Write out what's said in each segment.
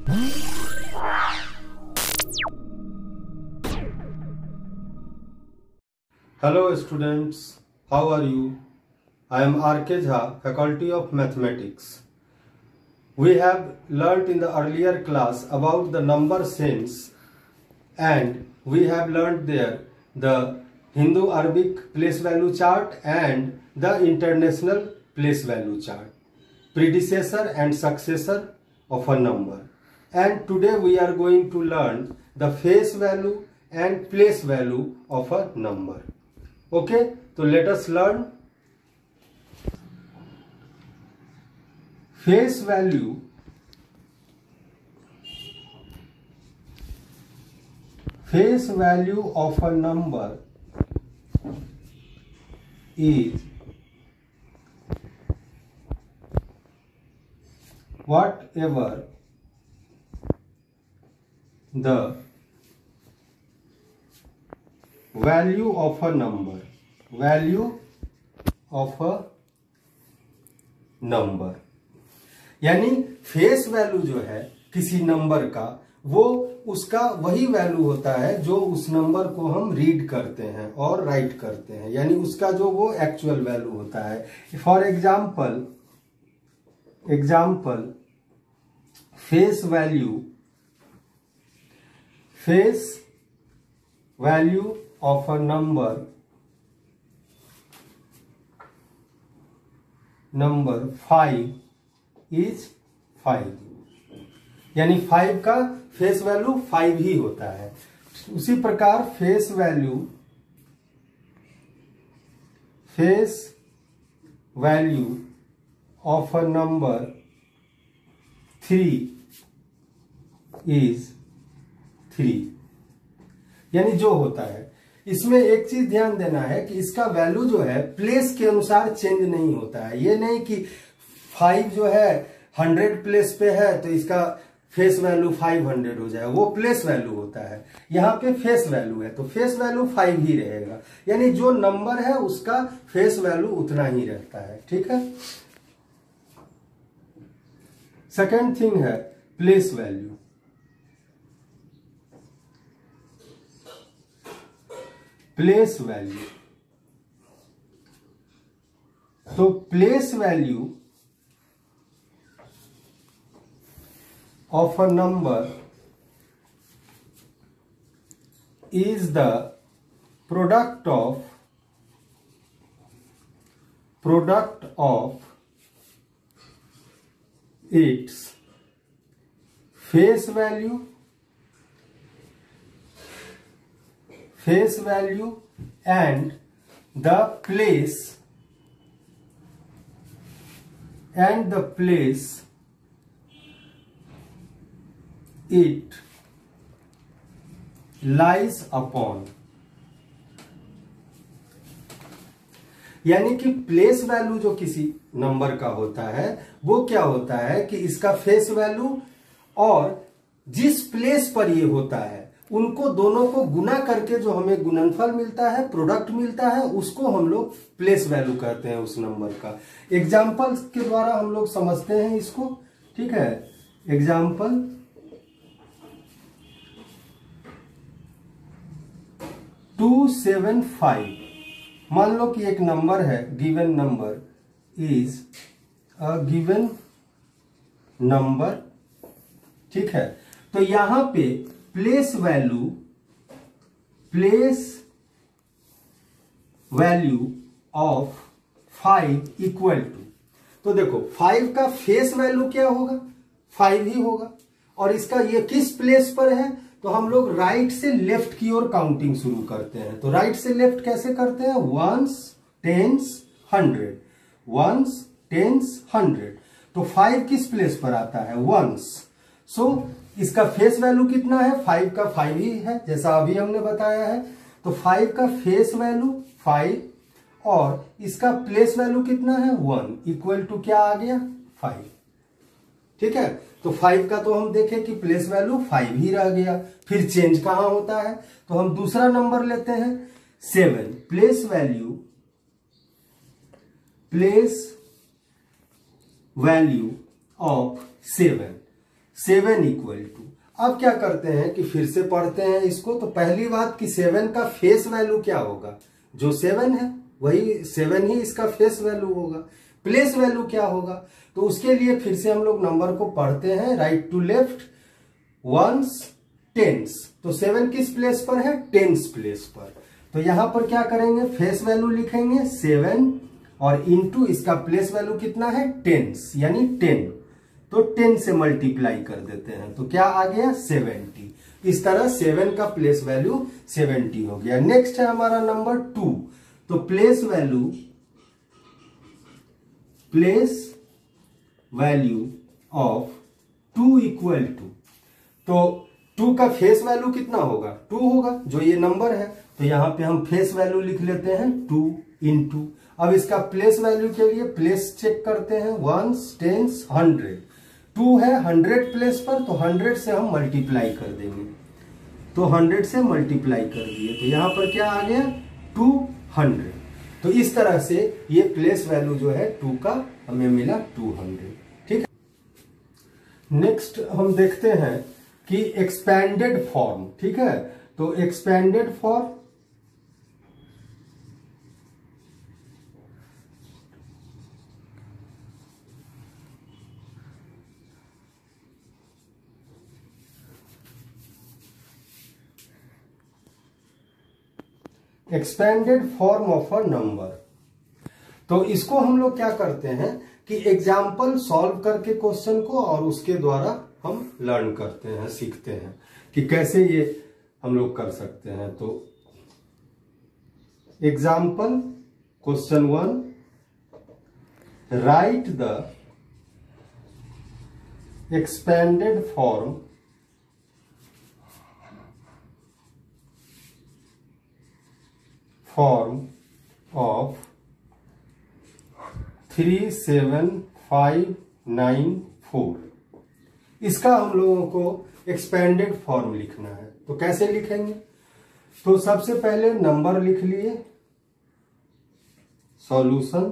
Hello students, how are you? I am R.K. Jha, Faculty of Mathematics. We have learnt in the earlier class about the number sense, and we have learnt there the Hindu-Arabic place value chart and the international place value chart, predecessor and successor of a number. And today we are going to learn the face value and place value of a number. Okay, so let us learn. Face value of a number is whatever the value of a number, यानी face value जो है किसी number का, वो उसका वही value होता है जो उस नंबर को हम रीड करते हैं और राइट करते हैं, यानी उसका जो वो एक्चुअल वैल्यू होता है. For example face value of a number 5 is 5, यानी 5 का फेस वैल्यू 5 ही होता है. उसी प्रकार face value of a number 3 is 3, यानी जो होता है. इसमें एक चीज ध्यान देना है कि इसका वैल्यू जो है प्लेस के अनुसार चेंज नहीं होता है. ये नहीं कि 5 जो है 100 प्लेस पे है तो इसका फेस वैल्यू 500 हो जाए, वो प्लेस वैल्यू होता है. यहाँ पे फेस वैल्यू है तो फेस वैल्यू 5 ही रहेगा, यानी जो नंबर है उसका फेस वैल्यू उतना ही रहता है. ठीक है. सेकेंड थिंग है प्लेस वैल्यू. तो place value of a number is the product of its face value and the place it lies upon. यानी कि प्लेस वैल्यू जो किसी नंबर का होता है वो क्या होता है कि इसका फेस वैल्यू और जिस प्लेस पर ये होता है उनको दोनों को गुना करके जो हमें गुणनफल मिलता है, प्रोडक्ट मिलता है, उसको हम लोग प्लेस वैल्यू कहते हैं उस नंबर का. एग्जाम्पल के द्वारा हम लोग समझते हैं इसको. ठीक है. एग्जाम्पल 275. मान लो कि एक नंबर है, given number is a given number. ठीक है. तो यहां पे place value of 5 equal to, तो देखो 5 का फेस वैल्यू क्या होगा, 5 ही होगा. और इसका ये किस प्लेस पर है, तो हम लोग राइट से लेफ्ट की ओर काउंटिंग शुरू करते हैं. तो राइट से लेफ्ट कैसे करते हैं, 1s, 10s, 100. तो 5 किस प्लेस पर आता है, 1s. सो इसका फेस वैल्यू कितना है, 5 का 5 ही है जैसा अभी हमने बताया है. तो 5 का फेस वैल्यू 5 और इसका प्लेस वैल्यू कितना है, 1 इक्वल टू क्या आ गया, 5. ठीक है. तो 5 का तो हम देखें कि प्लेस वैल्यू 5 ही रह गया. फिर चेंज कहां होता है, तो हम दूसरा नंबर लेते हैं 7. Place value of 7. 7 equal to. अब क्या करते हैं कि फिर से पढ़ते हैं इसको। तो पहली बात कि 7 का फेस वैल्यू क्या होगा, जो 7 है वही 7 ही इसका फेस वैल्यू होगा। प्लेस वैल्यू क्या होगा, तो उसके लिए फिर से हम लोग नंबर को पढ़ते हैं right to left, ones tens. तो 7 किस प्लेस पर है, टेंस प्लेस पर। तो यहां पर क्या करेंगे, फेस वैल्यू लिखेंगे 7 और इनटू इसका प्लेस वैल्यू कितना है, टेंस यानी 10। तो 10 से मल्टीप्लाई कर देते हैं तो क्या आ गया 70। इस तरह 7 का प्लेस वैल्यू 70 हो गया। नेक्स्ट है हमारा नंबर 2। तो place value of 2 equal to, तो 2 का फेस वैल्यू कितना होगा, 2 होगा जो ये नंबर है। तो यहां पे हम फेस वैल्यू लिख लेते हैं 2 इंटू। अब इसका प्लेस वैल्यू के लिए प्लेस चेक करते हैं, वंस टेंस 100। 2 है 100 प्लेस पर, तो 100 से हम मल्टीप्लाई कर देंगे। तो 100 से मल्टीप्लाई कर दिए तो यहां पर क्या आ गया 200। तो इस तरह से ये प्लेस वैल्यू जो है 2 का हमें मिला 200। ठीक है। नेक्स्ट हम देखते हैं कि एक्सपेंडेड फॉर्म। ठीक है, तो expanded form expanded form of a number. तो इसको हम लोग क्या करते हैं कि एग्जाम्पल सॉल्व करके क्वेश्चन को और उसके द्वारा हम लर्न करते हैं, सीखते हैं कि कैसे ये हम लोग कर सकते हैं। तो example question 1, write the expanded form of 37594। इसका हम लोगों को एक्सपेंडेड फॉर्म लिखना है। तो कैसे लिखेंगे, तो सबसे पहले नंबर लिख लिए, सॉल्यूशन,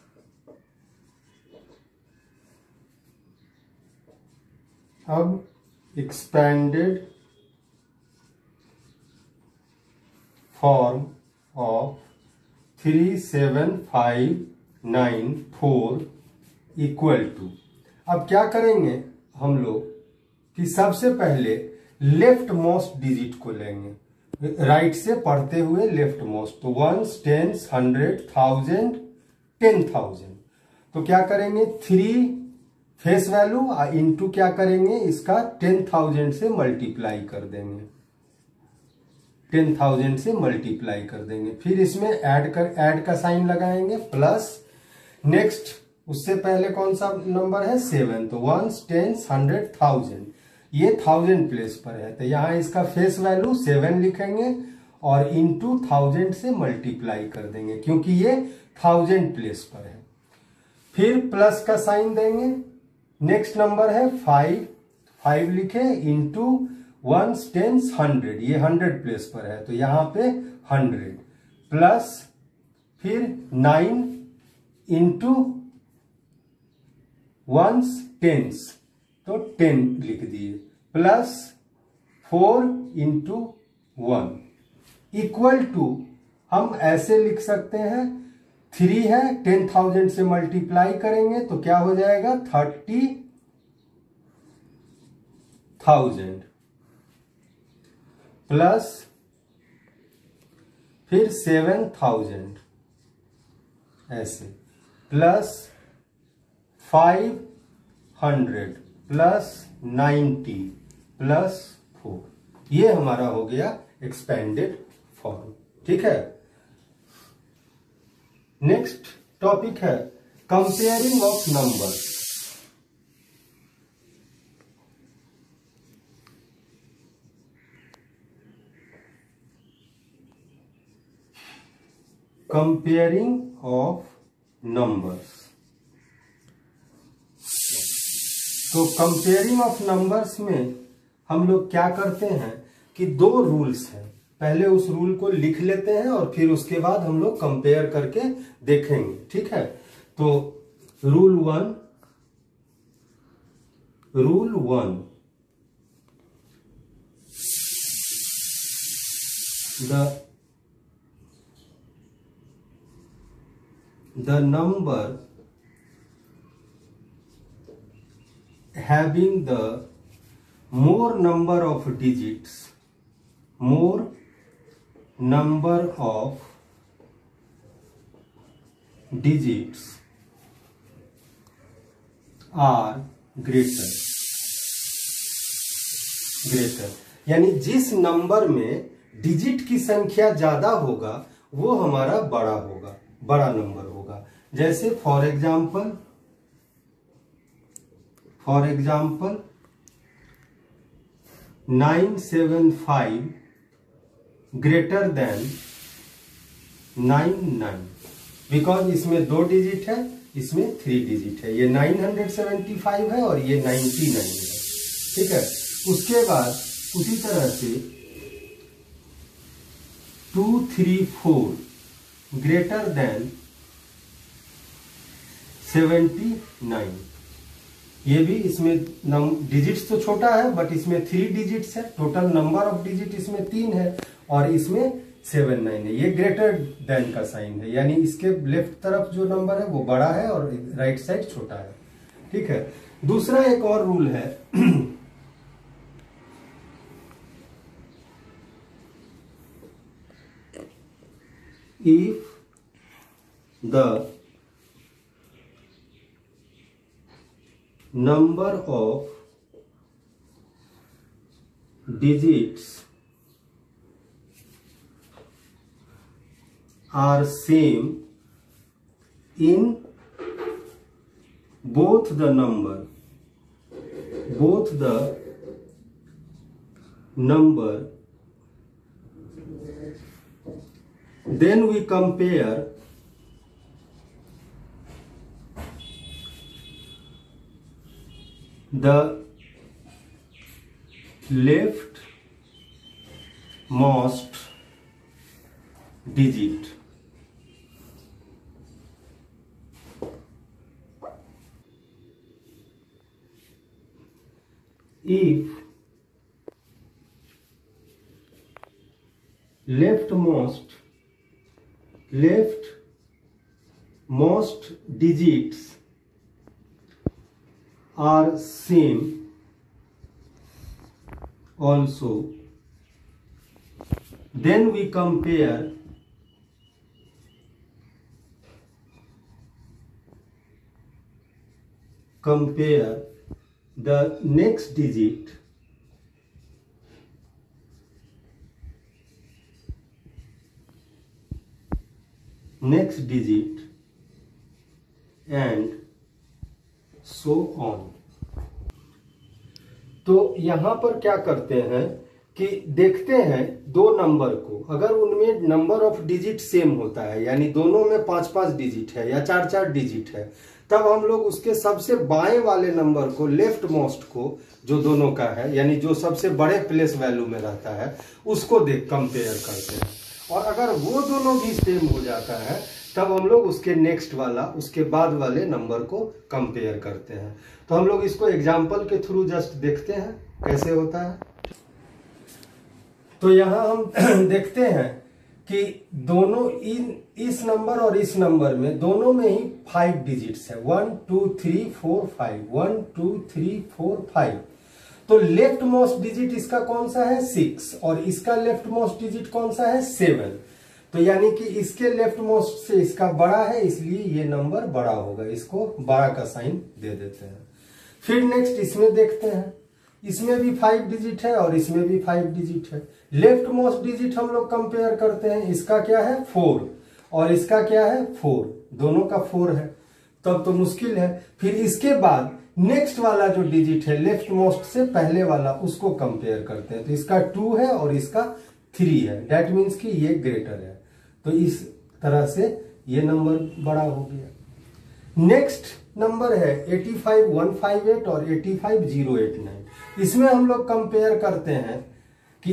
अब expanded form of 37594 equal to. अब क्या करेंगे हम लोग कि सबसे पहले लेफ्ट मोस्ट डिजिट को लेंगे, राइट से पढ़ते हुए लेफ्ट मोस्ट। तो 1 10 100 1000 10,000। तो क्या करेंगे 3 फेस वैल्यू इनटू क्या करेंगे, इसका 10,000 से मल्टीप्लाई कर देंगे, 10,000 से मल्टीप्लाई कर देंगे। फिर इसमें ऐड का साइन लगाएंगे प्लस। नेक्स्ट उससे पहले कौन सा नंबर है 7। तो 1 10 100 1000, ये 1000 प्लेस पर है तो यहां इसका फेस वैल्यू 7 लिखेंगे और इनटू 1000 से मल्टीप्लाई कर देंगे क्योंकि ये 1000 प्लेस पर है। फिर प्लस का साइन देंगे। नेक्स्ट नंबर है 5 लिखे इंटू 1 10 100, ये 100 प्लेस पर है तो यहां पे 100 प्लस फिर 9 इंटू 1 10 तो 10 लिख दिए प्लस 4 इंटू 1 इक्वल टू, हम ऐसे लिख सकते हैं 3 है 10,000 से मल्टीप्लाई करेंगे तो क्या हो जाएगा 30,000 प्लस फिर 7,000 ऐसे प्लस 500 प्लस 90 प्लस 4, ये हमारा हो गया एक्सपेंडेड फॉर्म। ठीक है। नेक्स्ट टॉपिक है comparing of numbers. Comparing of numbers. तो कंपेयरिंग ऑफ नंबर्स में हम लोग क्या करते हैं कि 2 रूल्स हैं, पहले उस रूल को लिख लेते हैं और फिर उसके बाद हम लोग कंपेयर करके देखेंगे। ठीक है। तो rule 1 the number having the more number of digits are greater, यानी जिस नंबर में डिजिट की संख्या ज्यादा होगा वो हमारा बड़ा नंबर होगा। जैसे for example 975 greater than 99, because इसमें 2 डिजिट है, इसमें 3 डिजिट है। ये 975 है और ये 99 है, ठीक है। उसके बाद उसी तरह से 234 ग्रेटर देन 79, ये भी इसमें डिजिट्स तो छोटा है बट इसमें 3 डिजिट्स है, टोटल नंबर ऑफ डिजिट इसमें 3 है और इसमें 79 है। ये ग्रेटर देन का साइन है, यानी इसके लेफ्ट तरफ जो नंबर है वो बड़ा है और राइट साइड छोटा है, ठीक है। दूसरा एक और रूल है if the number of digits are same in both the number then we compare the leftmost digit if leftmost digits are same also, then we compare the next digit and so on। तो यहां पर क्या करते हैं कि देखते हैं दो नंबर को, अगर उनमें नंबर ऑफ डिजिट सेम होता है, यानी दोनों में 5-5 डिजिट है या 4-4 डिजिट है, तब हम लोग उसके सबसे बाएं वाले नंबर को, लेफ्ट मोस्ट को, जो दोनों का है, यानी जो सबसे बड़े प्लेस वैल्यू में रहता है, उसको कंपेयर करते हैं। और अगर वो दोनों भी सेम हो जाता है तब हम लोग उसके नेक्स्ट वाला, उसके बाद वाले नंबर को कंपेयर करते हैं। तो हम लोग इसको एग्जाम्पल के थ्रू जस्ट देखते हैं कैसे होता है। तो यहां हम देखते हैं कि दोनों इस नंबर और इस नंबर में दोनों में ही 5 डिजिट्स है, 1 2 3 4 5, 1 2 3 4 5। तो लेफ्ट मोस्ट डिजिट इसका कौन सा है? 6, और इसका लेफ्ट मोस्ट डिजिट कौन सा है? 7। तो यानी कि इसके लेफ्ट मोस्ट से इसका बड़ा है, इसलिए ये नंबर बड़ा होगा, इसको बड़ा का साइन दे देते हैं। फिर नेक्स्ट इसमें देखते हैं, इसमें भी 5 डिजिट है और इसमें भी 5 डिजिट है। लेफ्ट मोस्ट डिजिट हम लोग कंपेयर करते हैं, इसका क्या है? 4 और इसका क्या है? 4, दोनों का 4 है, तब तो मुश्किल है। फिर इसके बाद नेक्स्ट वाला जो डिजिट है लेफ्ट मोस्ट से पहले वाला, उसको कंपेयर करते हैं, तो इसका 2 है और इसका 3 है, दैट मीन्स कि ये ग्रेटर है। तो इस तरह से ये नंबर बड़ा हो गया। नेक्स्ट नंबर है 85158 और 85089। इसमें हम लोग कंपेयर करते हैं कि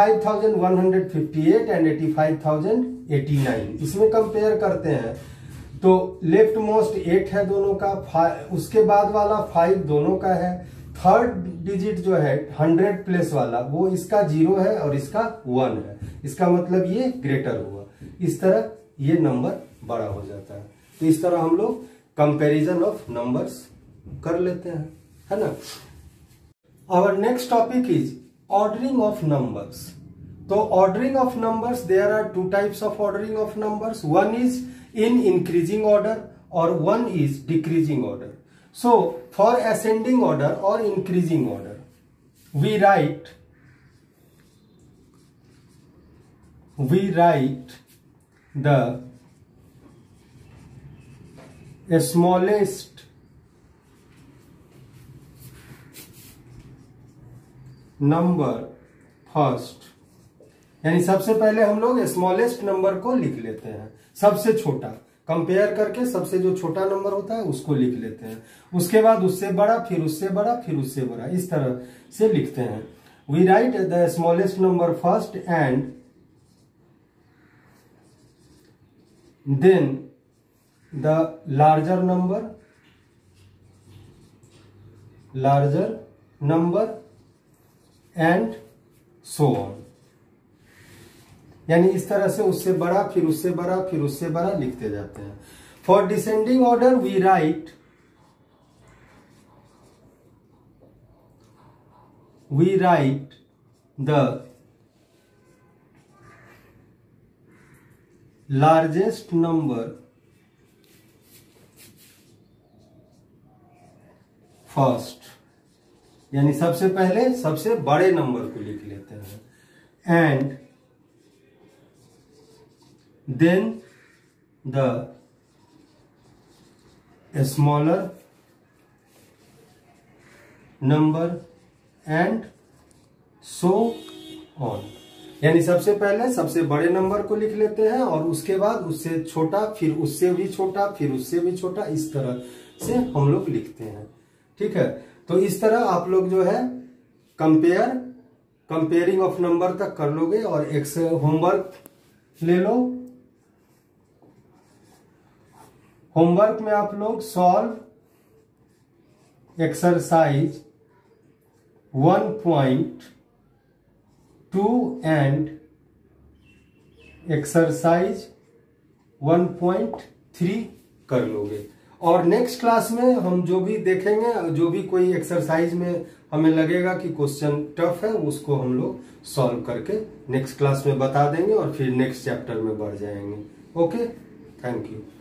85158 एंड 85089, इसमें कंपेयर करते हैं। तो लेफ्ट मोस्ट 8 है दोनों का, उसके बाद वाला 5 दोनों का है, थर्ड डिजिट जो है 100 प्लेस वाला वो इसका 0 है और इसका 1 है, इसका मतलब ये ग्रेटर हुआ। इस तरह ये नंबर बड़ा हो जाता है। तो इस तरह हम लोग कंपैरिजन ऑफ नंबर्स कर लेते हैं, है ना। Our next topic is ordering of numbers. तो ordering of numbers, there are two types of ordering of numbers, one is in increasing order और one is decreasing order. So for ascending order or increasing order, we write the smallest number first, यानी सबसे पहले हम लोग smallest number को लिख लेते हैं, सबसे छोटा कंपेयर करके सबसे जो छोटा नंबर होता है उसको लिख लेते हैं, उसके बाद उससे बड़ा, फिर उससे बड़ा, फिर उससे बड़ा, इस तरह से लिखते हैं। We write the smallest number first and then the larger number and so on, यानी इस तरह से उससे बड़ा, फिर उससे बड़ा, फिर उससे बड़ा लिखते जाते हैं। For descending order we write the largest number first, यानी सबसे पहले सबसे बड़े नंबर को लिख लेते हैं, and then the smaller number and so on, यानी सबसे पहले सबसे बड़े नंबर को लिख लेते हैं और उसके बाद उससे छोटा, फिर उससे भी छोटा, फिर उससे भी छोटा, इस तरह से हम लोग लिखते हैं। ठीक है, तो इस तरह आप लोग जो है कंपेयरिंग ऑफ नंबर तक कर लोगे। और एक होमवर्क ले लो, होमवर्क में आप लोग सॉल्व एक्सरसाइज 1.2 एंड एक्सरसाइज 1.3 कर लोगे। और नेक्स्ट क्लास में हम जो भी देखेंगे, जो भी कोई एक्सरसाइज में हमें लगेगा कि क्वेश्चन टफ है, उसको हम लोग सॉल्व करके नेक्स्ट क्लास में बता देंगे और फिर नेक्स्ट चैप्टर में बढ़ जाएंगे। Okay, thank you.